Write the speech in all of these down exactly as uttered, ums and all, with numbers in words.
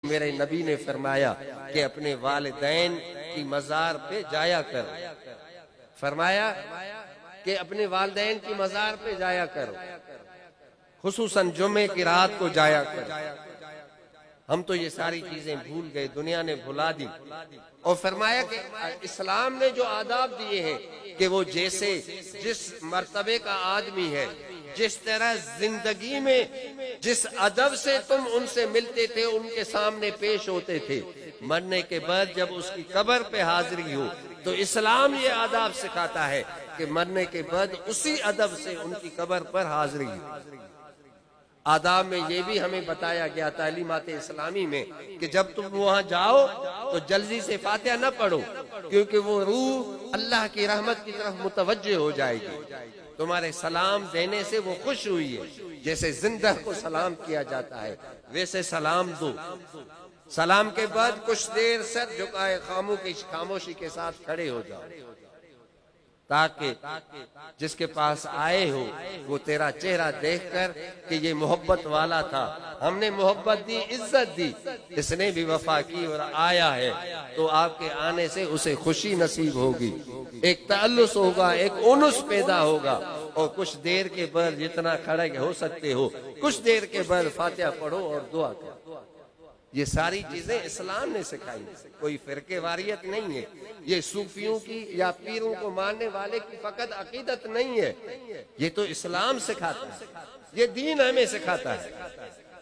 मेरे नबी ने फरमाया कि अपने वालिदैन की मज़ार पे जाया करो, फरमाया कि अपने वालिदैन की मज़ार पे जाया करो, खुसूसन जुम्मे की रात को जाया करो। हम तो ये सारी चीजें भूल गए, दुनिया ने भुला दी। और फरमाया कि इस्लाम ने जो आदाब दिए हैं कि वो जैसे जिस मर्तबे का आदमी है, जिस तरह जिंदगी में जिस अदब से तुम उनसे मिलते थे, उनके सामने पेश होते थे, मरने के बाद जब उसकी कब्र पे हाजिरी हो तो इस्लाम ये आदाब सिखाता है कि मरने के बाद उसी अदब से उनकी कब्र पर हाजिरी हो। आदाब में ये भी हमें बताया गया तालीमात इस्लामी में कि जब तुम वहां जाओ तो जल्दी से फातिहा न पढ़ो, क्योंकि वो रूह अल्लाह की रहमत की तरफ मुतवज्जे हो जाएगी। तुम्हारे सलाम देने से वो खुश हुई है, जैसे जिंदा को सलाम किया जाता है वैसे सलाम दो। सलाम के बाद कुछ देर सर झुकाए खामोशी के साथ खड़े हो जाओ, ताकि जिसके पास आए हो वो तेरा चेहरा देखकर कि ये मोहब्बत वाला था, हमने मोहब्बत दी, इज्जत दी, इसने भी वफा की और आया है, तो आपके आने से उसे खुशी नसीब होगी, एक ताल्लुस होगा, एक उनुस पैदा होगा। और कुछ देर के बाद जितना खड़े हो सकते हो, कुछ देर के बाद फातिहा पढ़ो और दुआ करो। ये सारी चीजें इस्लाम ने सिखाई, कोई फिरके वारियत नहीं है। ये सूफियों की या पीरों को मानने वाले की फकत अकीदत नहीं है, ये तो इस्लाम सिखाता है, ये दीन हमें सिखाता है।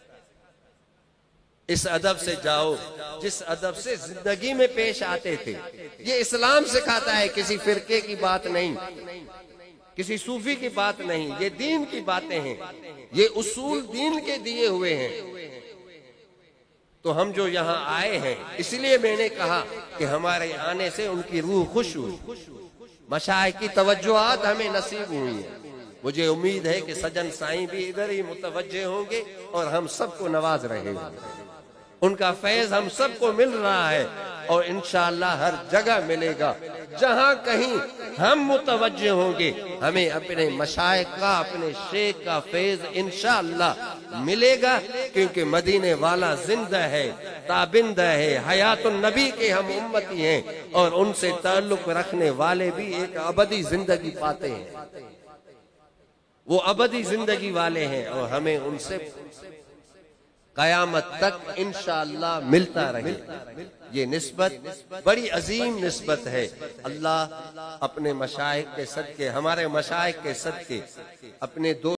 इस अदब से जाओ जिस अदब से जिंदगी में पेश आते थे, ये इस्लाम सिखाता है, किसी फिरके की बात नहीं, किसी सूफी की बात नहीं, ये दीन की बातें हैं, ये उसूल दीन के दिए हुए हैं। तो हम जो यहाँ आए हैं, इसलिए मैंने कहा कि हमारे आने से उनकी रूह खुश हुई, मशाइख की तवज्जुआत हमें नसीब हुई है। मुझे उम्मीद है कि सजन साईं भी इधर ही मुतवज्जे होंगे और हम सबको नवाज रहेंगे। उनका फैज हम सबको मिल रहा है और इंशाअल्लाह हर जगह मिलेगा। जहाँ कहीं हम मुतवज्जे होंगे, हमें अपने मशाइख का, अपने शेख का फैज इंशाअल्लाह मिलेगा, क्योंकि मदीने वाला जिंदा है, ताबिंदा है, हयातुन नबी के हम उम्मती हैं और उनसे ताल्लुक रखने वाले भी एक अबदी जिंदगी पाते हैं, वो अबदी जिंदगी वाले हैं और हमें उनसे कयामत तक इंशाअल्लाह मिलता रहे। ये निस्बत बड़ी अजीम निस्बत है। अल्लाह अपने मशाइख के सदके, हमारे मशाइख के सदके, अपने दो